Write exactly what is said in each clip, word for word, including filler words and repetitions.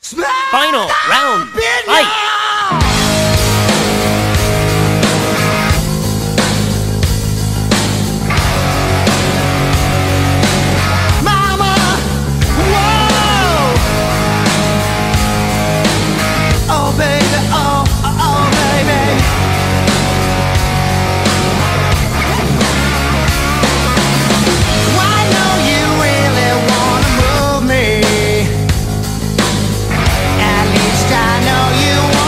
Final round. Fight. At least I know you want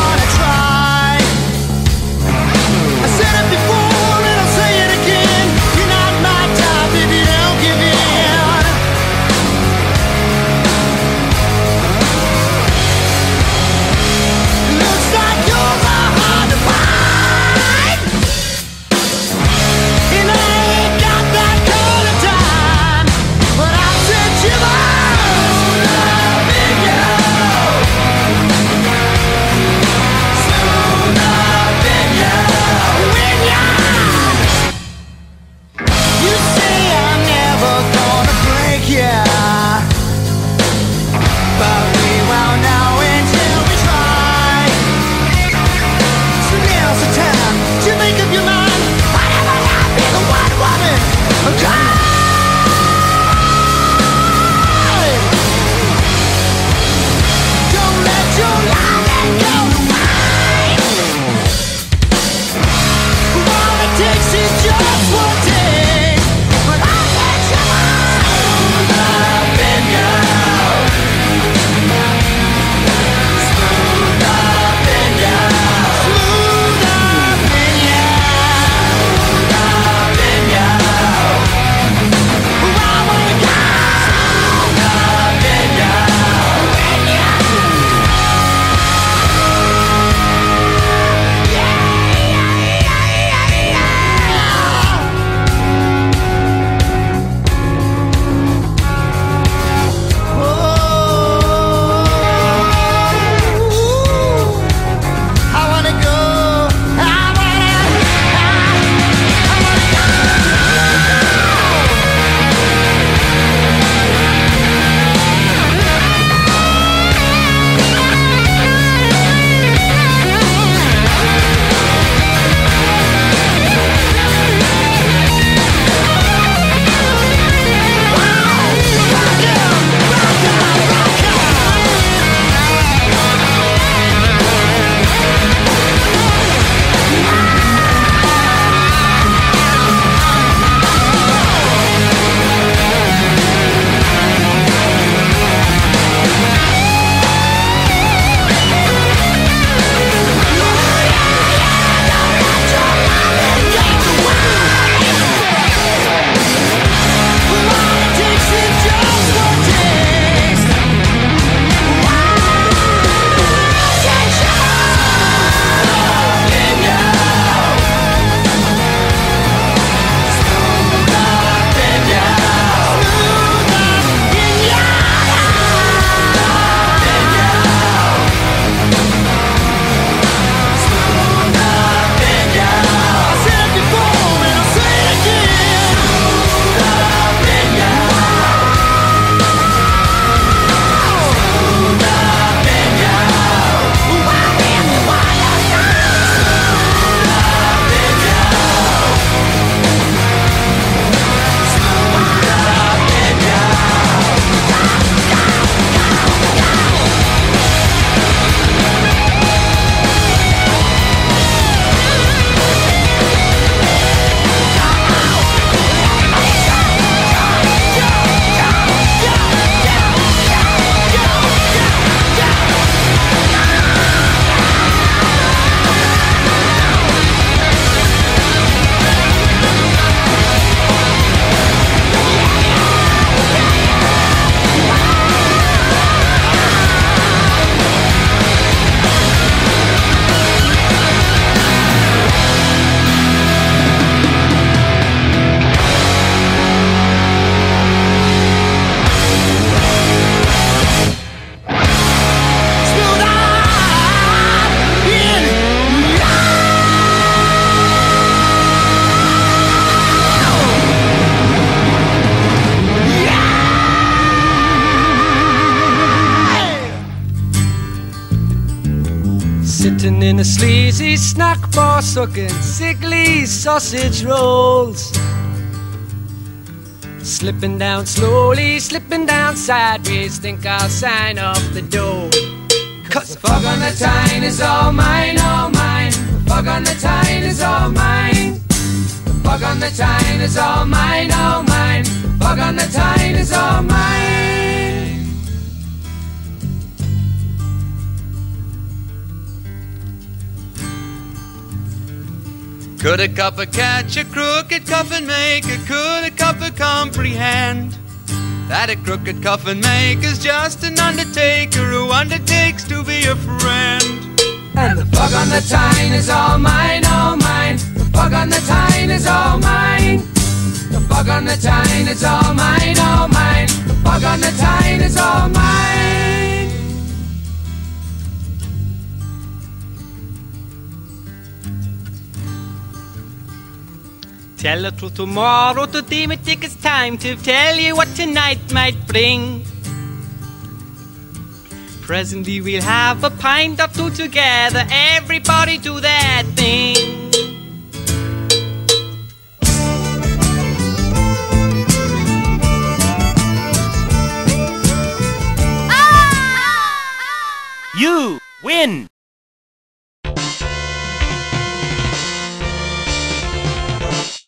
Sitting in a sleazy snack bar, sucking sickly sausage rolls. Slipping down slowly, slipping down sideways, think I'll sign up the dough. Cause the fog on the Tyne is all mine, all mine. The fog on the Tyne is all mine. The fog on the Tyne is all mine, all mine. The fog on the Tyne is all mine. Could a copper catch a crooked coffin maker? Could a copper comprehend that a crooked coffin maker's just an undertaker who undertakes to be a friend? And the fog on the Tyne is all mine, all mine. The fog on the Tyne is all mine. The fog on the Tyne is all mine, all mine. The fog on the Tyne is all mine. Tell the truth tomorrow, today may take its time to tell you what tonight might bring. Presently we'll have a pint or two together, everybody do their thing. You win!